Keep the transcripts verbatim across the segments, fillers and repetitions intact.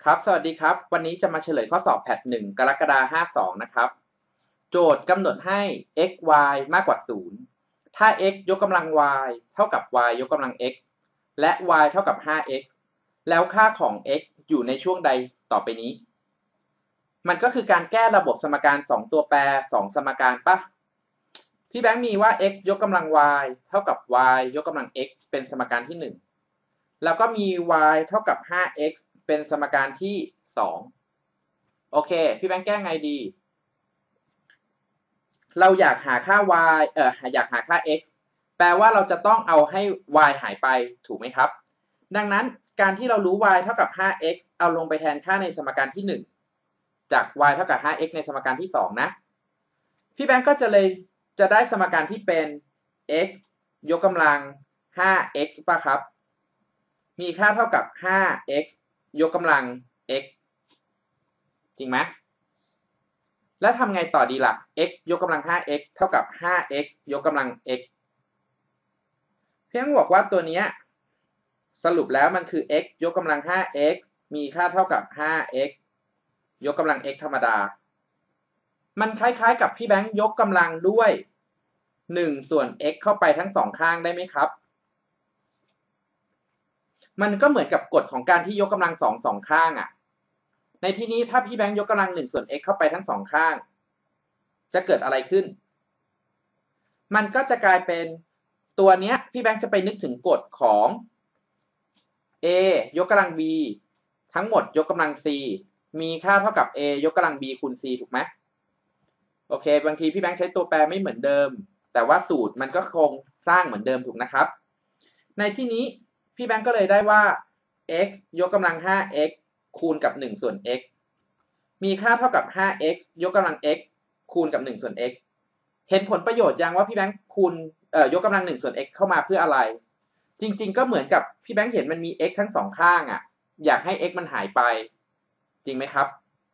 ครับสวัสดีครับวันนี้จะมาเฉลยข้อสอบแพทหนึ่งกรกฎาคมห้าสองนะครับโจทย์กำหนดให้ x y มากกว่าศูนย์ถ้า x ยกกำลัง y เท่ากับ y ยกกำลัง x และ y เท่ากับ ห้า x แล้วค่าของ x อยู่ในช่วงใดต่อไปนี้มันก็คือการแก้ระบบสมการสองตัวแปรสองสมการปะพี่แบงค์มีว่า x ยกกำลัง y เท่ากับ y ยกกำลัง x เป็นสมการที่หนึ่งแล้วก็มี y เท่ากับ ห้า x เป็นสมการที่สองโอเคพี่แบงค์แก้ไงดีเราอยากหาค่า y เอ่ออยากหาค่า x แปลว่าเราจะต้องเอาให้ y หายไปถูกไหมครับดังนั้นการที่เรารู้ y เท่ากับ ห้า x เอาลงไปแทนค่าในสมการที่หนึ่งจาก y เท่ากับ ห้า x ในสมการที่สองนะพี่แบงค์ก็จะเลยจะได้สมการที่เป็น x ยกกำลัง ห้า x ป่ะครับมีค่าเท่ากับ ห้า x ยกกำลัง x จริงไหมแล้วทำไงต่อดีล่ะ x ยกกำลัง ห้า x เท่ากับ ห้า x ยกกำลัง x เพียงบอกว่าตัวนี้สรุปแล้วมันคือ x ยกกำลัง ห้า x มีค่าเท่ากับ ห้า x ยกกำลัง x ธรรมดามันคล้ายๆกับพี่แบงค์ยกกำลังด้วยหนึ่งส่วน x เข้าไปทั้งสองข้างได้ไหมครับมันก็เหมือนกับกฎของการที่ยกกำลังสองสองข้างอ่ะในที่นี้ถ้าพี่แบงค์ยกกำลังหนึ่งส่วน x เข้าไปทั้งสองข้างจะเกิดอะไรขึ้นมันก็จะกลายเป็นตัวเนี้ยพี่แบงค์จะไปนึกถึงกฎของ a ยกกำลัง b ทั้งหมดยกกำลัง c มีค่าเท่ากับ a ยกกำลัง b คูณ c ถูกไหมโอเคบางทีพี่แบงค์ใช้ตัวแปรไม่เหมือนเดิมแต่ว่าสูตรมันก็คงสร้างเหมือนเดิมถูกนะครับในที่นี้พี่แบงค์ก็เลยได้ว่า x ยกกำลัง ห้า x คูณกับหนึ่งส่วน x มีค่าเท่ากับ ห้า x ยกกำลัง x คูณกับหนึ่งส่วน x เห็นผลประโยชน์ยังว่าพี่แบงค์คูณเอ่อยกกำลังหนึ่งส่วน x เข้ามาเพื่ออะไรจริงๆก็เหมือนกับพี่แบงค์เห็นมันมี x ทั้งสองข้างอ่ะอยากให้ x มันหายไปจริงไหมครับ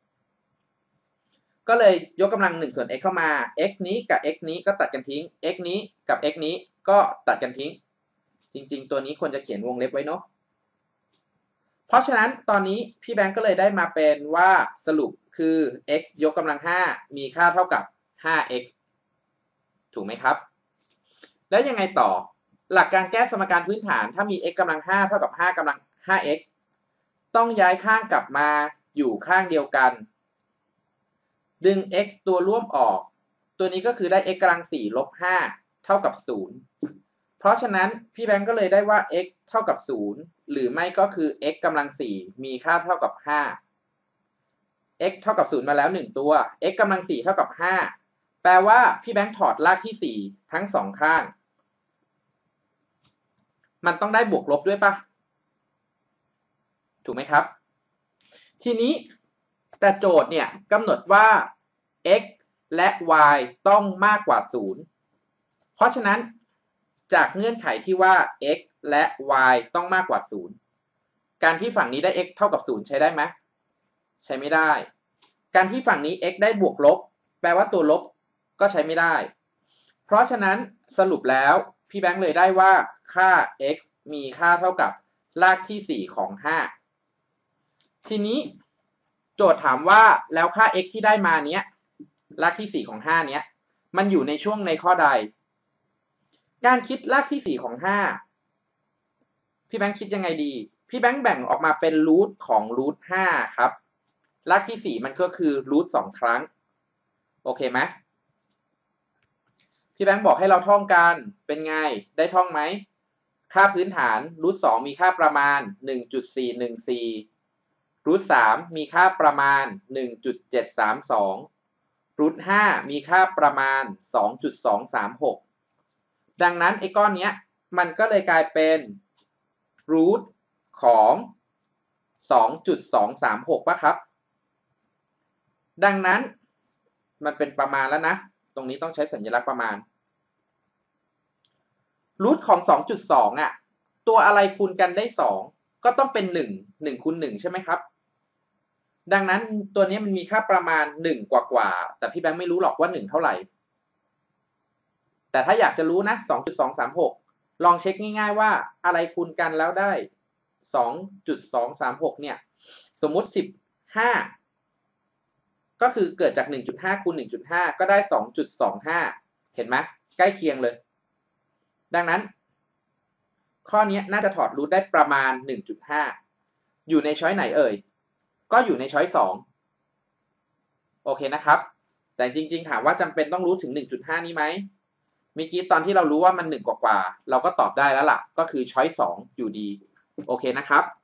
ก็เลยยกกำลังหนึ่งส่วน x เข้ามา x นี้กับ x นี้ก็ตัดกันทิ้ง x นี้กับ x นี้ก็ตัดกันทิ้งจริงๆตัวนี้ควรจะเขียนวงเล็บไว้เนาะเพราะฉะนั้นตอนนี้พี่แบงค์ก็เลยได้มาเป็นว่าสรุปคือ x ยกกำลังห้ามีค่าเท่ากับ ห้า x ถูกไหมครับแล้วยังไงต่อหลักการแก้สมการพื้นฐานถ้ามี x กำลังห้าเท่ากับห้ากำลัง ห้า x ต้องย้ายข้างกลับมาอยู่ข้างเดียวกันดึง x ตัวร่วมออกตัวนี้ก็คือได้ x กำลังสี่ลบห้าเท่ากับศูนย์เพราะฉะนั้นพี่แบงก์ก็เลยได้ว่า x เท่ากับศูนย์หรือไม่ก็คือ x กำลังสี่มีค่าเท่ากับห้า x เท่ากับศูนย์มาแล้วหนึ่งตัว x กำลังสี่เท่ากับห้าแปลว่าพี่แบงก์ถอดรากที่สี่ทั้งสองข้างมันต้องได้บวกลบด้วยปะถูกไหมครับทีนี้แต่โจทย์เนี่ยกำหนดว่า x และ y ต้องมากกว่าศูนย์เพราะฉะนั้นจากเงื่อนไขที่ว่า x และ y ต้องมากกว่าศูนย์การที่ฝั่งนี้ได้ x เท่ากับศูนย์ใช้ได้ไหมใช้ไม่ได้การที่ฝั่งนี้ x ได้บวกลบแปลว่าตัวลบก็ใช้ไม่ได้เพราะฉะนั้นสรุปแล้วพี่แบงค์เลยได้ว่าค่า x มีค่าเท่ากับรากที่สี่ของห้าทีนี้โจทย์ถามว่าแล้วค่า x ที่ได้มาเนี้ยรากที่สี่ของห้าเนี้ยมันอยู่ในช่วงในข้อใดการคิดรากที่สี่ของห้าพี่แบงค์คิดยังไงดีพี่แบงค์แบ่งออกมาเป็นรูทของรูทห้าครับรากที่สี่มันก็คือรูทสองครั้งโอเคไหมพี่แบงค์บอกให้เราท่องกันเป็นไงได้ท่องไหมค่าพื้นฐานรูทสองมีค่าประมาณ หนึ่งจุดสี่หนึ่งสี่ รูทสามมีค่าประมาณ หนึ่งจุดเจ็ดสามสอง รูทห้ามีค่าประมาณ สองจุดสองสามหก ดังนั้นไอ้ก้อนเนี้ยมันก็เลยกลายเป็นรูทของ สองจุดสองสามหก ป่ะครับดังนั้นมันเป็นประมาณแล้วนะตรงนี้ต้องใช้สัญลักษณ์ประมาณรูทของ สองจุดสอง อ่ะตัวอะไรคูณกันได้สองก็ต้องเป็นหนึ่ง หนึ่งคูณหนึ่งใช่ไหมครับดังนั้นตัวนี้มันมีค่าประมาณหนึ่งกว่าๆแต่พี่แบงค์ไม่รู้หรอกว่าหนึ่งเท่าไหร่แต่ถ้าอยากจะรู้นะ สองจุดสองสามหก ลองเช็คง่ายๆว่าอะไรคูณกันแล้วได้ สองจุดสองสามหก เนี่ยสมมุติสิบห้าก็คือเกิดจาก หนึ่งจุดห้า คูณ หนึ่งจุดห้า ก็ได้ สองจุดสองห้า เห็นไหมใกล้เคียงเลยดังนั้นข้อนี้น่าจะถอดรูทได้ประมาณ หนึ่งจุดห้า อยู่ในช้อยไหนเอ่ยก็อยู่ในช้อยสองโอเคนะครับแต่จริงๆถามว่าจำเป็นต้องรู้ถึง หนึ่งจุดห้า นี้ไหมเมื่อกี้ตอนที่เรารู้ว่ามันหนึ่งกว่าๆเราก็ตอบได้แล้วล่ะก็คือช้อยสองอยู่ดีโอเคนะครับ